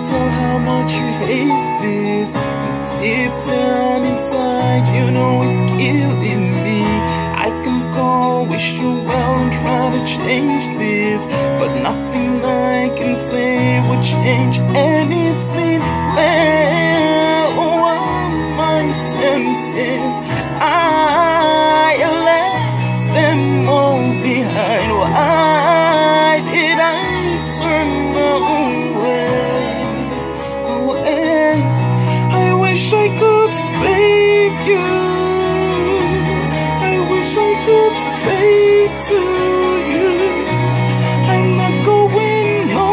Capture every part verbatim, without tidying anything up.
tell how much you hate this. Deep down inside, you know it's killing me. I can call, wish you well and try to change this, but nothing I can say would change anything. Well, all my senses, I left them all behind. Why did I turn away? Away. I wish I could save you. I wish I could say to you, I'm not going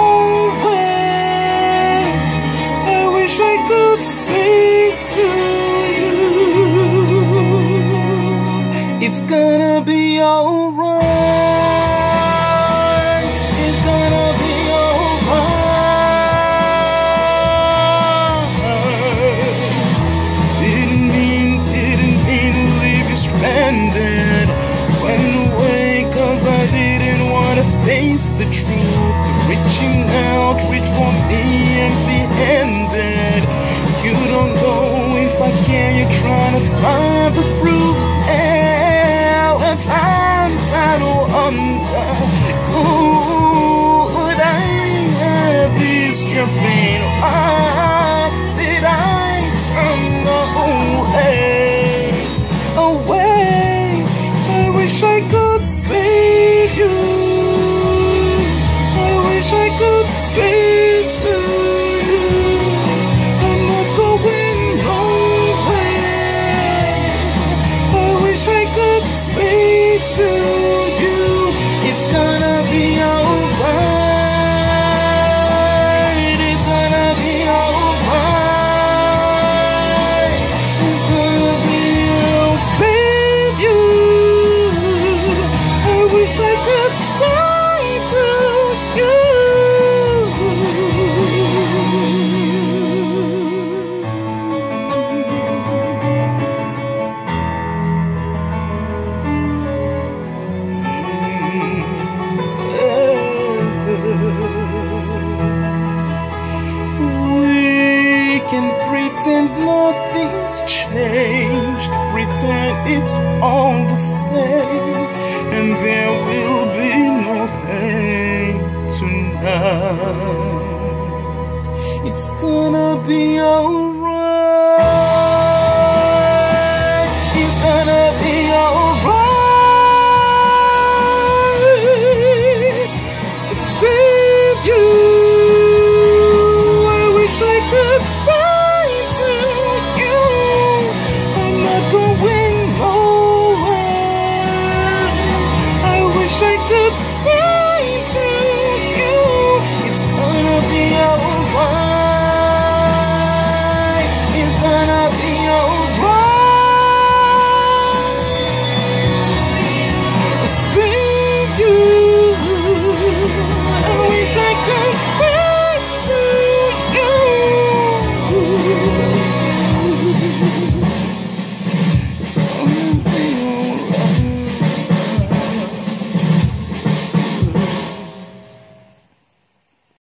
nowhere. I wish I could say to you, it's gonna be alright. It's gonna be alright. Didn't mean, didn't mean to leave you stranded. Went away cause I didn't wanna face the truth. Reaching out, reach for me empty-handed. You don't know if I can, you're trying to find the proof. And at times I wonder, could I have this your pain? Why did I turn away? Away. I wish I could save you. I wish I could say to you, I'm not going nowhere. I wish I could say to you, it's gonna be alright. It's gonna be alright. It's gonna be, I'll save you. I wish I could say to you. We can pretend nothing's changed, pretend it's all the same, and there will be no pain tonight. It's gonna be alright. It's gonna be alright. Save you. I wish I could say to you, I'm not going nowhere. I wish I could say